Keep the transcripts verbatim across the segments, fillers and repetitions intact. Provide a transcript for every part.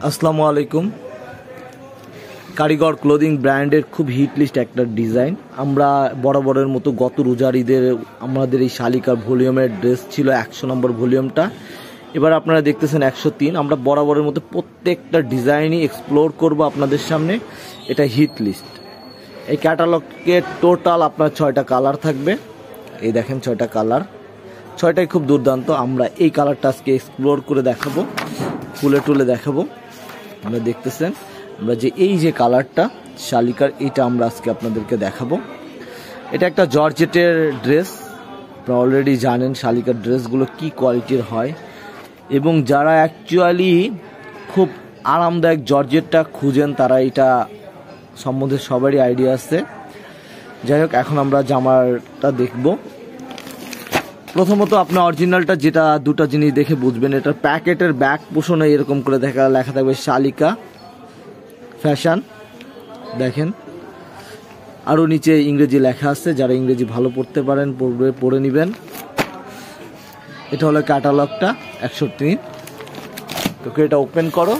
আসসালামু আলাইকুম। কারিগর ক্লোদিং ব্র্যান্ডের খুব হিট লিস্ট একটা ডিজাইন। আমরা বরাবরের মতো গত রোজার ঈদের আমাদের এই শালিকার ভলিউমের ড্রেস ছিল একশো নম্বর ভলিউমটা, এবার আপনারা দেখতেছেন একশো তিন। আমরা বরাবরের মতো প্রত্যেকটা ডিজাইনই এক্সপ্লোর করব আপনাদের সামনে। এটা হিট লিস্ট। এই ক্যাটালগে টোটাল আপনার ছয়টা কালার থাকবে। এই দেখেন ছয়টা কালার, ছয়টাই খুব দুর্দান্ত। আমরা এই কালারটা আজকে এক্সপ্লোর করে দেখাবো, তুলে তুলে দেখাবো। আমরা দেখতেছেন আমরা যে এই যে কালারটা শালিকার, এটা আমরা আজকে আপনাদেরকে দেখাবো। এটা একটা জর্জেটের ড্রেস। আপনারা অলরেডি জানেন শালিকার ড্রেসগুলো কি কোয়ালিটির হয়, এবং যারা অ্যাকচুয়ালি খুব আরামদায়ক জর্জেটটা খুঁজেন তারা এটা সম্বন্ধে সবারই আইডিয়া আছে। যাই হোক, এখন আমরা জামাটা দেখব। প্রথমত আপনার অরিজিনালটা যেটা, দুটো জিনিস দেখে বুঝবেন। এটার প্যাকেটের ব্যাক পোষণে এরকম করে দেখা লেখা থাকবে শালিকা ফ্যাশন, দেখেন। আরও নিচে ইংরেজি লেখা আছে, যারা ইংরেজি ভালো পড়তে পারেন পড়বে, পড়ে নেবেন। এটা হলো ক্যাটালগটা একশো তিন। তোকে এটা ওপেন করো।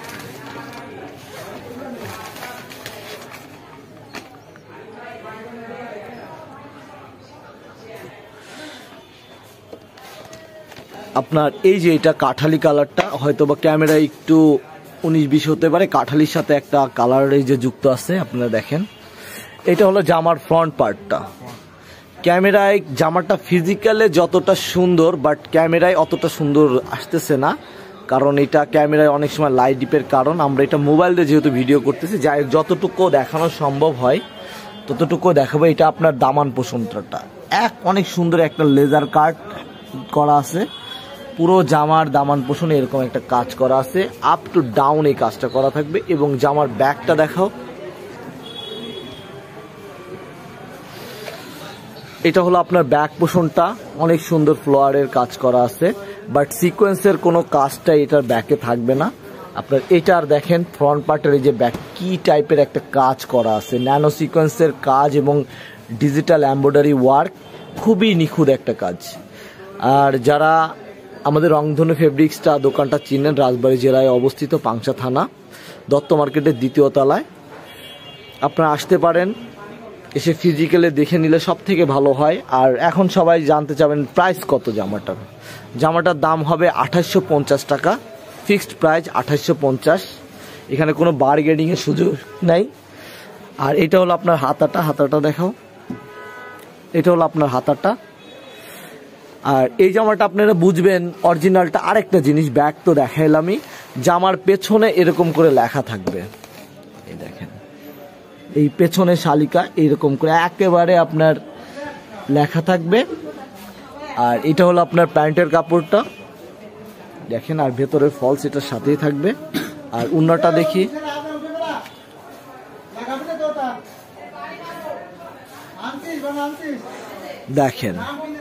আপনার এই যে এটা কাঠালি কালারটা, হয়তো বা ক্যামেরায় একটু উনিশ বিশ হতে পারে, কাঠালির সাথে একটা কালার এই যে যুক্ত আছে, আপনারা দেখেন। এটা হলো জামার ফ্রন্ট পার্টটা। ক্যামেরায় জামাটা ফিজিক্যালে যতটা সুন্দর, বাট ক্যামেরায় অতটা সুন্দর আসতেছে না, কারণ এটা ক্যামেরায় অনেক সময় লাইট ডিপের কারণ। আমরা এটা মোবাইল দিয়ে যেহেতু ভিডিও করতেছি, যাই যতটুকু দেখানো সম্ভব হয় ততটুকু দেখাবো। এটা আপনার দামান পোষণটা এক অনেক সুন্দর একটা লেজার কাট করা আছে। পুরো জামার দামান পোষণে এরকম একটা কাজ করা আছে, আপ টু ডাউন এই কাজটা করা থাকবে। এবং জামার ব্যাকটা দেখাও। এটা হলো আপনার ব্যাক পোষণটা, অনেক সুন্দর ফ্লোয়ারের কাজ করা আছে, বাট সিকোয়েন্সের কোনো কাজটা এটার ব্যাকে থাকবে না। আপনার এটার দেখেন ফ্রন্ট পার্টের এই যে ব্যাক কি টাইপের একটা কাজ করা আছে, ন্যানো সিকোয়েন্সের কাজ এবং ডিজিটাল এমব্রয়ডারি ওয়ার্ক, খুবই নিখুঁত একটা কাজ। আর যারা আমাদের রংধনু ফেব্রিক্সটা দোকানটা চিনেন, রাজবাড়ী জেলায় অবস্থিত, পাংশা থানা, দত্ত মার্কেটের দ্বিতীয় তলায়। আপনারা আসতে পারেন, এসে ফিজিক্যালি দেখে নিলে সব থেকে ভালো হয়। আর এখন সবাই জানতে চাবেন প্রাইস কত জামাটার। জামাটার দাম হবে আঠাশশো পঞ্চাশ টাকা, ফিক্সড প্রাইস আঠাশশো পঞ্চাশ। এখানে কোনো বার্গেনিংয়ের সুযোগ নাই। আর এটা হলো আপনার হাতাটা, হাতাটা দেখাও। এটা হলো আপনার হাতাটা। আর এই জামাটা আপনারা বুঝবেন অরিজিনালটা আরেকটা জিনিস, ব্যাগ তো দেখাইলামই, জামার পেছনে এরকম করে লেখা থাকবে। এই দেখেন, এই পেছনে শালিকা এরকম করে একেবারে আপনার লেখা থাকবে। আর এটা হলো আপনার প্যান্টের কাপড়টা দেখেন, আর ভেতরের ফলস এটার সাথেই থাকবে। আর উন্নাটা দেখি, দেখেন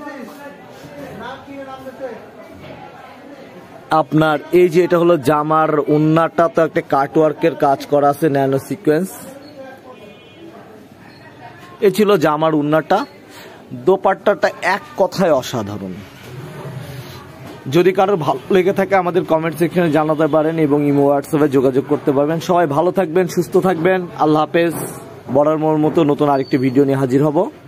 আপনার এই যে এটা হলো জামার উন্নাটা, তো একটা কাটওয়ার্কের কাজ করা আছে, ন্যানো সিকোয়েন্স। এ ছিল জামার উন্নাটা। দোপাট্টাটা এক কথায় অসাধারণ। যদি কারোর ভালো লেগে থাকে আমাদের কমেন্ট সেকশনে জানাতে পারেন এবং ইমো হোয়াটসঅ্যাপে যোগাযোগ করতে পারবেন। সবাই ভালো থাকবেন, সুস্থ থাকবেন। আল্লাহ হাফেজ। বরাবর মতো নতুন আরেকটি ভিডিও নিয়ে হাজির হব।